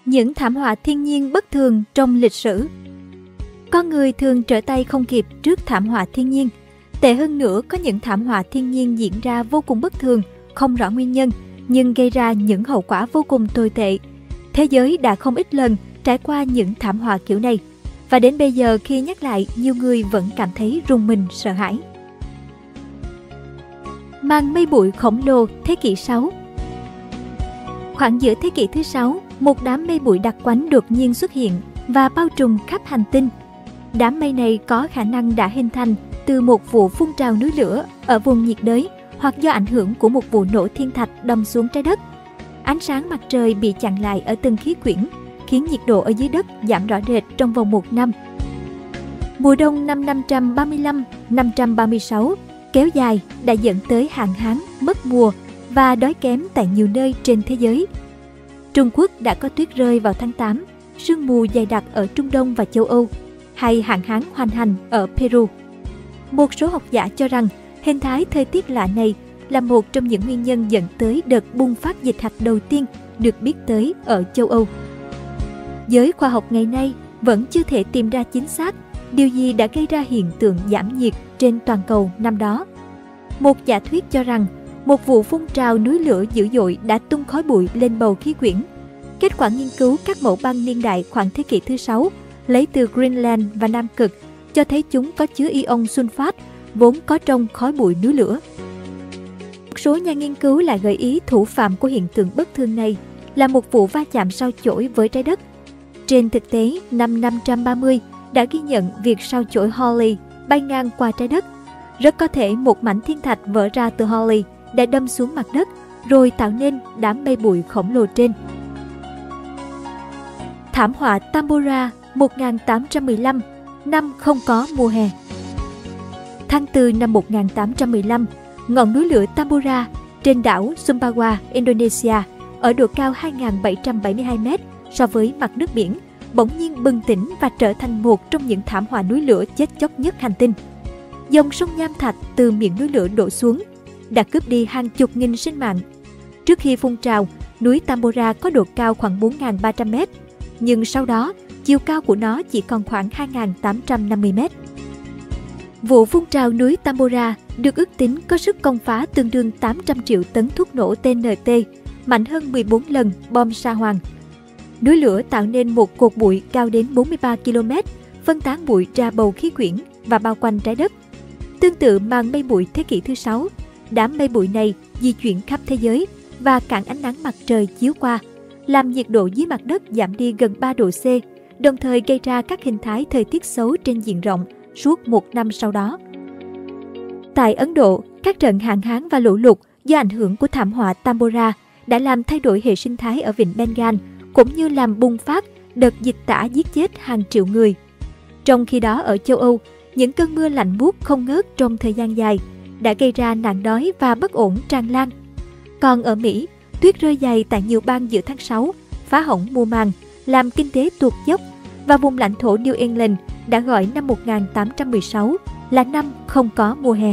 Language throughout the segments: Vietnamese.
Những thảm họa thiên nhiên bất thường trong lịch sử. Con người thường trở tay không kịp trước thảm họa thiên nhiên. Tệ hơn nữa, có những thảm họa thiên nhiên diễn ra vô cùng bất thường, không rõ nguyên nhân, nhưng gây ra những hậu quả vô cùng tồi tệ. Thế giới đã không ít lần trải qua những thảm họa kiểu này. Và đến bây giờ khi nhắc lại, nhiều người vẫn cảm thấy rùng mình sợ hãi. Màn mây bụi khổng lồ thế kỷ 6. Khoảng giữa thế kỷ thứ 6, một đám mây bụi đặc quánh đột nhiên xuất hiện và bao trùm khắp hành tinh. Đám mây này có khả năng đã hình thành từ một vụ phun trào núi lửa ở vùng nhiệt đới hoặc do ảnh hưởng của một vụ nổ thiên thạch đâm xuống trái đất. Ánh sáng mặt trời bị chặn lại ở từng khí quyển, khiến nhiệt độ ở dưới đất giảm rõ rệt trong vòng một năm. Mùa đông năm 535-536 kéo dài đã dẫn tới hạn hán, mất mùa và đói kém tại nhiều nơi trên thế giới. Trung Quốc đã có tuyết rơi vào tháng 8, sương mù dày đặc ở Trung Đông và châu Âu, hay hạn hán hoành hành ở Peru. Một số học giả cho rằng hình thái thời tiết lạ này là một trong những nguyên nhân dẫn tới đợt bùng phát dịch hạch đầu tiên được biết tới ở châu Âu. Giới khoa học ngày nay vẫn chưa thể tìm ra chính xác điều gì đã gây ra hiện tượng giảm nhiệt trên toàn cầu năm đó. Một giả thuyết cho rằng một vụ phun trào núi lửa dữ dội đã tung khói bụi lên bầu khí quyển. Kết quả nghiên cứu các mẫu băng niên đại khoảng thế kỷ thứ 6 lấy từ Greenland và Nam Cực cho thấy chúng có chứa ion sunfat vốn có trong khói bụi núi lửa. Một số nhà nghiên cứu lại gợi ý thủ phạm của hiện tượng bất thường này là một vụ va chạm sao chổi với trái đất. Trên thực tế, năm 530 đã ghi nhận việc sao chổi Halley bay ngang qua trái đất. Rất có thể một mảnh thiên thạch vỡ ra từ Halley đã đâm xuống mặt đất, rồi tạo nên đám mây bụi khổng lồ trên. Thảm họa Tambora 1815, năm không có mùa hè. Tháng 4 năm 1815, ngọn núi lửa Tambora trên đảo Sumbawa, Indonesia, ở độ cao 2.772 m so với mặt nước biển, bỗng nhiên bừng tỉnh và trở thành một trong những thảm họa núi lửa chết chóc nhất hành tinh. Dòng sông nham thạch từ miệng núi lửa đổ xuống đã cướp đi hàng chục nghìn sinh mạng. Trước khi phun trào, núi Tambora có độ cao khoảng 4.300 m, nhưng sau đó, chiều cao của nó chỉ còn khoảng 2.850 m. Vụ phun trào núi Tambora được ước tính có sức công phá tương đương 800 triệu tấn thuốc nổ TNT, mạnh hơn 14 lần bom sa hoàng. Núi lửa tạo nên một cột bụi cao đến 43 km, phân tán bụi ra bầu khí quyển và bao quanh trái đất. Tương tự màn mây bụi thế kỷ thứ 6, đám mây bụi này di chuyển khắp thế giới và cản ánh nắng mặt trời chiếu qua, làm nhiệt độ dưới mặt đất giảm đi gần 3 độ C, đồng thời gây ra các hình thái thời tiết xấu trên diện rộng suốt một năm sau đó. Tại Ấn Độ, các trận hạn hán và lũ lụt do ảnh hưởng của thảm họa Tambora đã làm thay đổi hệ sinh thái ở vịnh Bengal, cũng như làm bùng phát đợt dịch tả giết chết hàng triệu người. Trong khi đó ở châu Âu, những cơn mưa lạnh buốt không ngớt trong thời gian dài đã gây ra nạn đói và bất ổn tràn lan. Còn ở Mỹ, tuyết rơi dày tại nhiều bang giữa tháng 6 phá hỏng mùa màng, làm kinh tế tuột dốc, và vùng lãnh thổ New England đã gọi năm 1816 là năm không có mùa hè.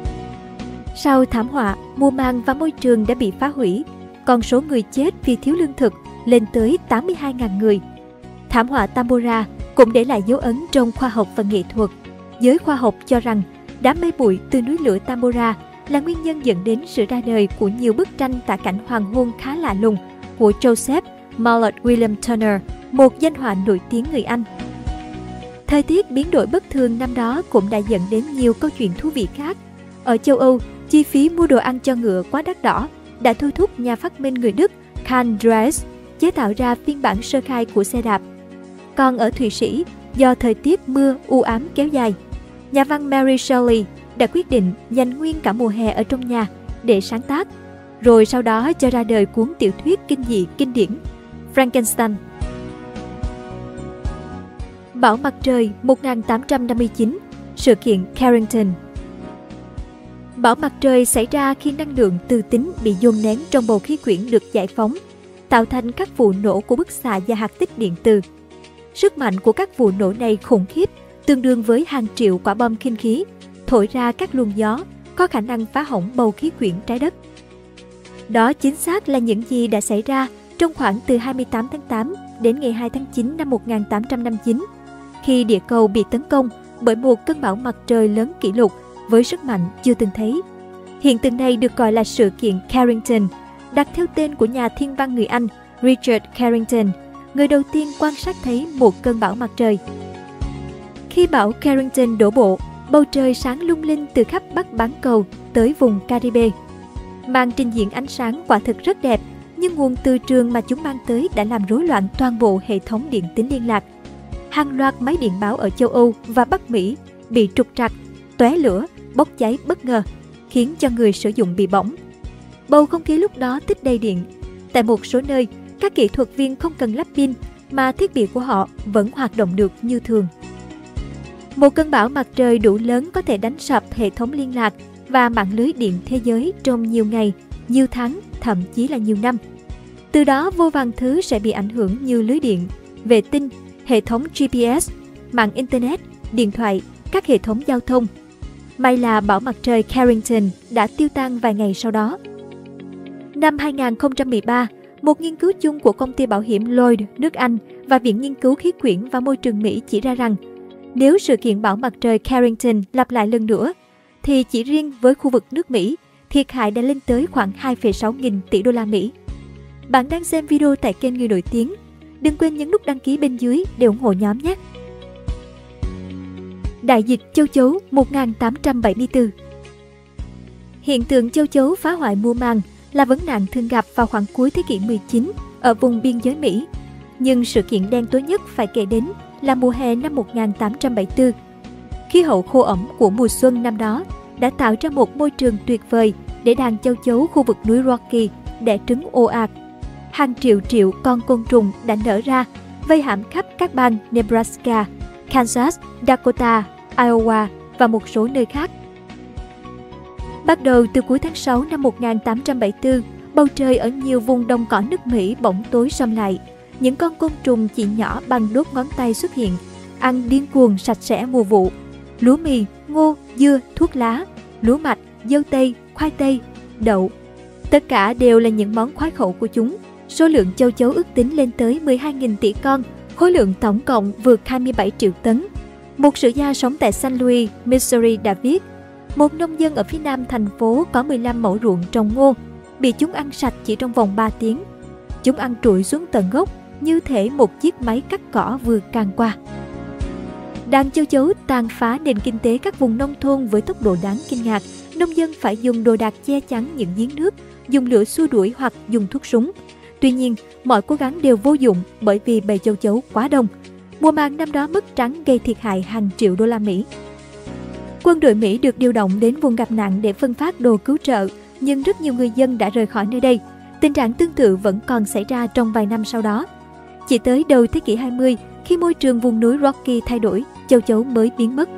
Sau thảm họa, mùa màng và môi trường đã bị phá hủy, con số người chết vì thiếu lương thực lên tới 82.000 người. Thảm họa Tambora cũng để lại dấu ấn trong khoa học và nghệ thuật. Giới khoa học cho rằng đám mây bụi từ núi lửa Tambora là nguyên nhân dẫn đến sự ra đời của nhiều bức tranh tả cảnh hoàng hôn khá lạ lùng của Joseph Mallord William Turner, một danh họa nổi tiếng người Anh. Thời tiết biến đổi bất thường năm đó cũng đã dẫn đến nhiều câu chuyện thú vị khác. Ở châu Âu, chi phí mua đồ ăn cho ngựa quá đắt đỏ đã thôi thúc nhà phát minh người Đức Karl Drais chế tạo ra phiên bản sơ khai của xe đạp. Còn ở Thụy Sĩ, do thời tiết mưa u ám kéo dài, nhà văn Mary Shelley đã quyết định dành nguyên cả mùa hè ở trong nhà để sáng tác, rồi sau đó cho ra đời cuốn tiểu thuyết kinh dị kinh điển Frankenstein. Bão mặt trời 1859, sự kiện Carrington. Bão mặt trời xảy ra khi năng lượng từ tính bị dồn nén trong bầu khí quyển được giải phóng, tạo thành các vụ nổ của bức xạ và hạt tích điện từ. Sức mạnh của các vụ nổ này khủng khiếp, tương đương với hàng triệu quả bom khinh khí, thổi ra các luồng gió có khả năng phá hỏng bầu khí quyển trái đất. Đó chính xác là những gì đã xảy ra trong khoảng từ 28 tháng 8 đến ngày 2 tháng 9 năm 1859, khi địa cầu bị tấn công bởi một cơn bão mặt trời lớn kỷ lục với sức mạnh chưa từng thấy. Hiện tượng này được gọi là sự kiện Carrington, đặt theo tên của nhà thiên văn người Anh Richard Carrington, người đầu tiên quan sát thấy một cơn bão mặt trời. Khi bão Carrington đổ bộ, bầu trời sáng lung linh từ khắp Bắc bán cầu tới vùng Caribe. Màn trình diễn ánh sáng quả thực rất đẹp, nhưng nguồn từ trường mà chúng mang tới đã làm rối loạn toàn bộ hệ thống điện tín liên lạc. Hàng loạt máy điện báo ở châu Âu và Bắc Mỹ bị trục trặc, tóe lửa, bốc cháy bất ngờ, khiến cho người sử dụng bị bỏng. Bầu không khí lúc đó tích đầy điện. Tại một số nơi, các kỹ thuật viên không cần lắp pin mà thiết bị của họ vẫn hoạt động được như thường. Một cơn bão mặt trời đủ lớn có thể đánh sập hệ thống liên lạc và mạng lưới điện thế giới trong nhiều ngày, nhiều tháng, thậm chí là nhiều năm. Từ đó vô vàn thứ sẽ bị ảnh hưởng như lưới điện, vệ tinh, hệ thống GPS, mạng Internet, điện thoại, các hệ thống giao thông. May là bão mặt trời Carrington đã tiêu tan vài ngày sau đó. Năm 2013, một nghiên cứu chung của công ty bảo hiểm Lloyd nước Anh và Viện Nghiên cứu Khí quyển và Môi trường Mỹ chỉ ra rằng nếu sự kiện bão mặt trời Carrington lặp lại lần nữa, thì chỉ riêng với khu vực nước Mỹ, thiệt hại đã lên tới khoảng 2,6 nghìn tỷ đô la Mỹ. Bạn đang xem video tại kênh Người Nổi Tiếng. Đừng quên nhấn nút đăng ký bên dưới để ủng hộ nhóm nhé! Đại dịch châu chấu 1874. Hiện tượng châu chấu phá hoại mùa màng là vấn nạn thường gặp vào khoảng cuối thế kỷ 19 ở vùng biên giới Mỹ. Nhưng sự kiện đen tối nhất phải kể đến là mùa hè năm 1874. Khí hậu khô ẩm của mùa xuân năm đó đã tạo ra một môi trường tuyệt vời để đàn châu chấu khu vực núi Rocky đẻ trứng ồ ạt. Hàng triệu triệu con côn trùng đã nở ra, vây hãm khắp các bang Nebraska, Kansas, Dakota, Iowa và một số nơi khác. Bắt đầu từ cuối tháng 6 năm 1874, bầu trời ở nhiều vùng đồng cỏ nước Mỹ bỗng tối sầm lại. Những con côn trùng chỉ nhỏ bằng đốt ngón tay xuất hiện, ăn điên cuồng sạch sẽ mùa vụ. Lúa mì, ngô, dưa, thuốc lá, lúa mạch, dâu tây, khoai tây, đậu. Tất cả đều là những món khoái khẩu của chúng. Số lượng châu chấu ước tính lên tới 12.000 tỷ con, khối lượng tổng cộng vượt 27 triệu tấn. Một sử gia sống tại St. Louis, Missouri đã viết, một nông dân ở phía nam thành phố có 15 mẫu ruộng trồng ngô, bị chúng ăn sạch chỉ trong vòng 3 tiếng. Chúng ăn trụi xuống tận gốc, như thể một chiếc máy cắt cỏ vừa càn qua. Đàn châu chấu tàn phá nền kinh tế các vùng nông thôn với tốc độ đáng kinh ngạc. Nông dân phải dùng đồ đạc che chắn những giếng nước, dùng lửa xua đuổi hoặc dùng thuốc súng. Tuy nhiên, mọi cố gắng đều vô dụng bởi vì bầy châu chấu quá đông. Mùa màng năm đó mất trắng gây thiệt hại hàng triệu đô la Mỹ. Quân đội Mỹ được điều động đến vùng gặp nạn để phân phát đồ cứu trợ, nhưng rất nhiều người dân đã rời khỏi nơi đây. Tình trạng tương tự vẫn còn xảy ra trong vài năm sau đó. Chỉ tới đầu thế kỷ 20, khi môi trường vùng núi Rocky thay đổi, châu chấu mới biến mất.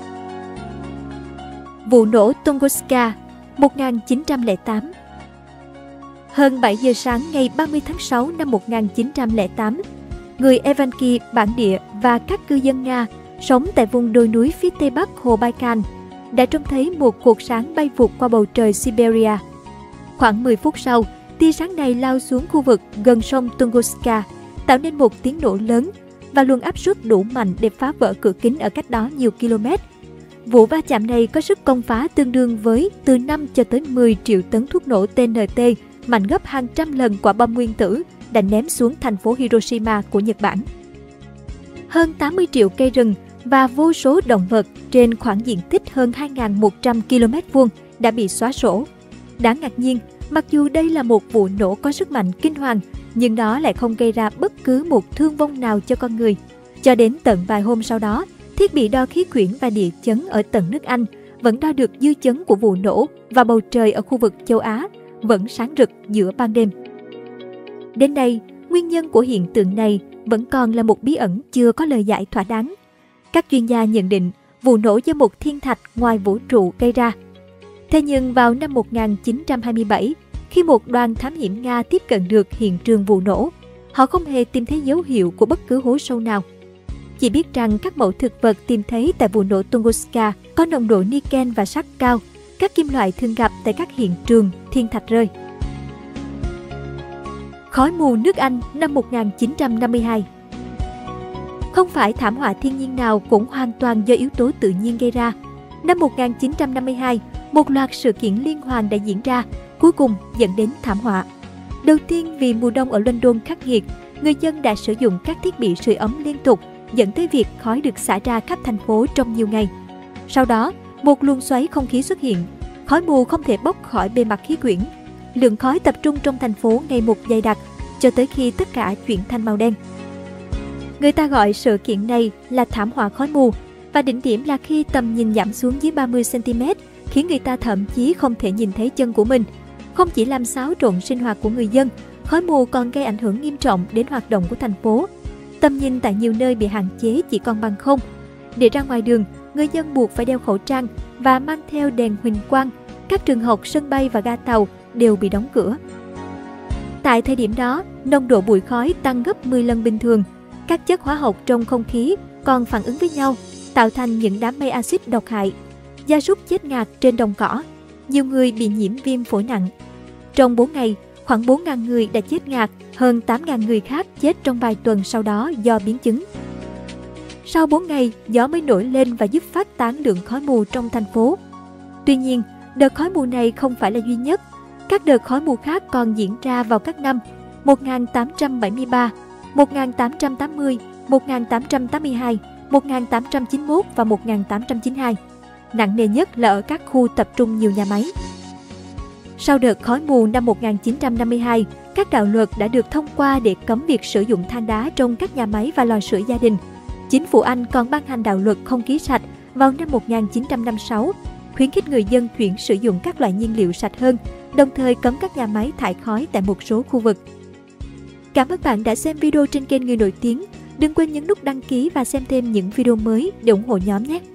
Vụ nổ Tunguska 1908. Hơn 7 giờ sáng ngày 30 tháng 6 năm 1908, người Evanki bản địa và các cư dân Nga sống tại vùng đồi núi phía tây bắc hồ Baikal đã trông thấy một cột sáng bay vụt qua bầu trời Siberia. Khoảng 10 phút sau, tia sáng này lao xuống khu vực gần sông Tunguska, tạo nên một tiếng nổ lớn và luồng áp suất đủ mạnh để phá vỡ cửa kính ở cách đó nhiều km. Vụ va chạm này có sức công phá tương đương với từ 5 cho tới 10 triệu tấn thuốc nổ TNT, mạnh gấp hàng trăm lần quả bom nguyên tử đã ném xuống thành phố Hiroshima của Nhật Bản. Hơn 80 triệu cây rừng và vô số động vật trên khoảng diện tích hơn 2.100 km2 đã bị xóa sổ. Đáng ngạc nhiên, mặc dù đây là một vụ nổ có sức mạnh kinh hoàng, nhưng nó lại không gây ra bất cứ một thương vong nào cho con người. Cho đến tận vài hôm sau đó, thiết bị đo khí quyển và địa chấn ở tận nước Anh vẫn đo được dư chấn của vụ nổ và bầu trời ở khu vực châu Á vẫn sáng rực giữa ban đêm. Đến nay, nguyên nhân của hiện tượng này vẫn còn là một bí ẩn chưa có lời giải thỏa đáng. Các chuyên gia nhận định vụ nổ do một thiên thạch ngoài vũ trụ gây ra. Thế nhưng vào năm 1927, khi một đoàn thám hiểm Nga tiếp cận được hiện trường vụ nổ, họ không hề tìm thấy dấu hiệu của bất cứ hố sâu nào. Chỉ biết rằng các mẫu thực vật tìm thấy tại vụ nổ Tunguska có nồng độ niken và sắt cao, các kim loại thường gặp tại các hiện trường thiên thạch rơi. Khói mù nước Anh năm 1952. Không phải thảm họa thiên nhiên nào cũng hoàn toàn do yếu tố tự nhiên gây ra. Năm 1952, một loạt sự kiện liên hoàn đã diễn ra, cuối cùng dẫn đến thảm họa. Đầu tiên, vì mùa đông ở London khắc nghiệt, người dân đã sử dụng các thiết bị sưởi ấm liên tục, dẫn tới việc khói được xả ra khắp thành phố trong nhiều ngày. Sau đó, một luồng xoáy không khí xuất hiện, khói mù không thể bốc khỏi bề mặt khí quyển. Lượng khói tập trung trong thành phố ngày một dày đặc, cho tới khi tất cả chuyển thành màu đen. Người ta gọi sự kiện này là thảm họa khói mù, và đỉnh điểm là khi tầm nhìn giảm xuống dưới 30 cm, khiến người ta thậm chí không thể nhìn thấy chân của mình. Không chỉ làm xáo trộn sinh hoạt của người dân, khói mù còn gây ảnh hưởng nghiêm trọng đến hoạt động của thành phố. Tầm nhìn tại nhiều nơi bị hạn chế chỉ còn bằng không. Để ra ngoài đường, người dân buộc phải đeo khẩu trang và mang theo đèn huỳnh quang. Các trường học, sân bay và ga tàu đều bị đóng cửa. Tại thời điểm đó, nồng độ bụi khói tăng gấp 10 lần bình thường. Các chất hóa học trong không khí còn phản ứng với nhau, tạo thành những đám mây axit độc hại. Gia súc chết ngạt trên đồng cỏ. Nhiều người bị nhiễm viêm phổi nặng. Trong 4 ngày, khoảng 4.000 người đã chết ngạt, hơn 8.000 người khác chết trong vài tuần sau đó do biến chứng. Sau 4 ngày, gió mới nổi lên và giúp phát tán lượng khói mù trong thành phố. Tuy nhiên, đợt khói mù này không phải là duy nhất. Các đợt khói mù khác còn diễn ra vào các năm 1873, 1880, 1882, 1891 và 1892. Nặng nề nhất là ở các khu tập trung nhiều nhà máy. Sau đợt khói mù năm 1952, các đạo luật đã được thông qua để cấm việc sử dụng than đá trong các nhà máy và lò sưởi gia đình. Chính phủ Anh còn ban hành đạo luật không khí sạch vào năm 1956, khuyến khích người dân chuyển sử dụng các loại nhiên liệu sạch hơn, đồng thời cấm các nhà máy thải khói tại một số khu vực. Cảm ơn bạn đã xem video trên kênh Người Nổi Tiếng. Đừng quên nhấn nút đăng ký và xem thêm những video mới để ủng hộ nhóm nhé!